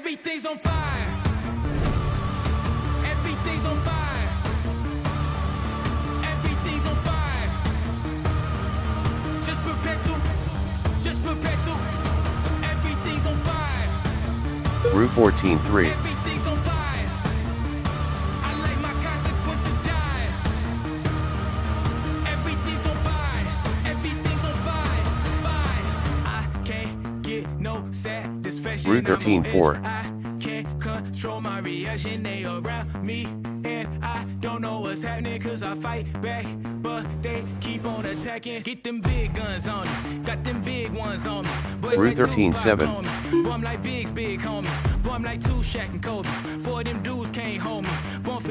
Everything's on fire. Everything's on fire. Everything's on fire. Just prepare to. Just prepare to. Everything's on fire. RooF14-3. Everything's on fire. I like my consequences die. Everything's on fire. Everything's on fire. Fire. I can't get no satisfaction. RooF13-4. I can't control my reaction. They around me and I don't know what's happening, cause I fight back, but they keep on attacking. Get them big guns on me, got them big ones on me. RooF13-7. Boy, I'm like Biggs, big homie. Boy, I'm like 2 Shaq and Kobe's. 4 of them dudes can't hold me. Born for